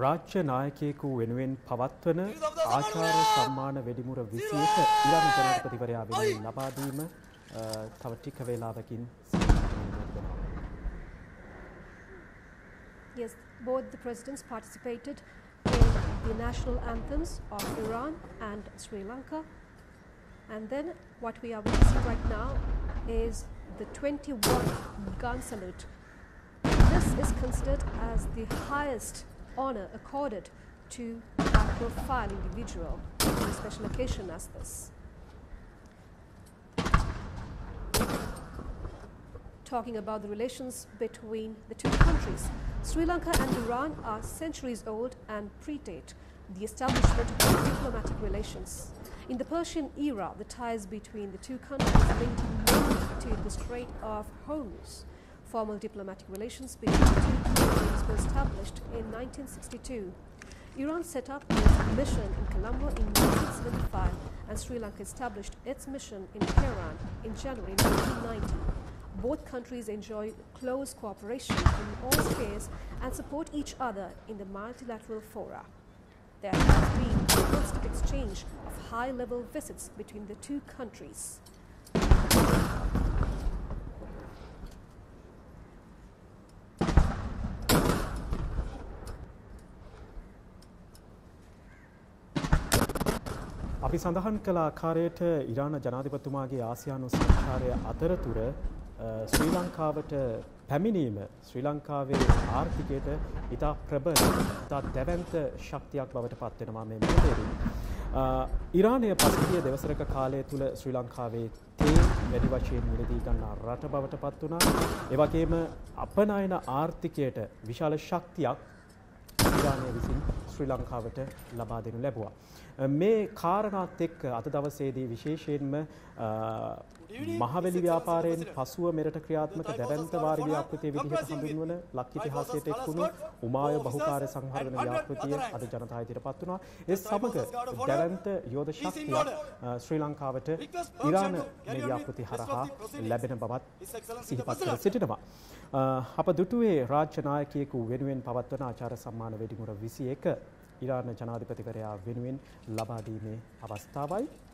රාජ්‍ය නායකයෙකු වෙනුවෙන් පවත්වන ආචාර සම්මාන වෙඩිමුර 21 ඉරාන ජනාධිපතිවරයා වෙනුවෙන් ලබා දීම තව ටික වේලාවකින් Yes, both the presidents participated in the national anthems of Iran and Sri Lanka. And then what we are witnessing right now is the 21 gun salute. This is considered as the highest honor accorded to a high-profile individual on a special occasion as this. Talking about the relations between the two countries, Sri Lanka and Iran are centuries old and predate the establishment of diplomatic relations. In the Persian era, the ties between the two countries linked mainly to the Strait of Hormuz. Formal diplomatic relations between the two countries were established in 1962. Iran set up its mission in Colombo in 1975 and Sri Lanka established its mission in Tehran in January 1990. Both countries enjoy close cooperation in all spheres and support each other in the multilateral fora. There has been a constant exchange of high-level visits between the two countries. අපි සඳහන් කළ ආකාරයට ඉරාන ජනාධිපතිතුමාගේ ආසියානු සංචාරය අතරතුර ශ්‍රී ලංකාවට පැමිණීම ශ්‍රී ලංකාවේ ආර්ථිකයට ඉතා ප්‍රබල ඉතා දැවැන්ත ශක්තියක් බවට පත් වෙනවා මේ මොහොතේදී. ඉරානය පසුගිය දවසක කාලය තුල ශ්‍රී ලංකාවේ තේ වැඩි වශයෙන් මිලදී ගන්නා රට බවට පත් වුණා. ඒ වගේම අපනයන ආර්ථිකයට විශාල ශක්තියක් ඉරානය විසින් ශ්‍රී ලංකාවට ලබා දෙනු ලැබුවා. මේ කාරණාත් එක්ක අද දවසේදී විශේෂයෙන්ම මහවැලි ව්‍යාපාරයෙන් පසුව මෙරට ක්‍රියාත්මක දැවැන්ත වාරි ව්‍යාපෘතිය විදිහට හඳුන්වන ලක් ඉතිහාසයට එක්වුණු උමාය බහුකාර්ය සංවර්ධන ව්‍යාපෘතිය අද ජනතා ඉදිරියට පත් වුණා. ඒ සමග දැවැන්ත යෝධ ශක්තියක් ශ්‍රී ලංකාවට ඉරාන මේ ව්‍යාපෘතිය හරහා ලැබෙන බවත් සිහිපත් කර සිටිනවා. අප දුටුවේ රාජ්‍ය නායකයෙකු වෙනුවෙන් පවත්වන ආචාර සම්මාන වෙඩිමුර 21 ඉරාන ජනාධිපතිවරයා වෙනුවෙන් ලබා දීමේ අවස්ථාවයි.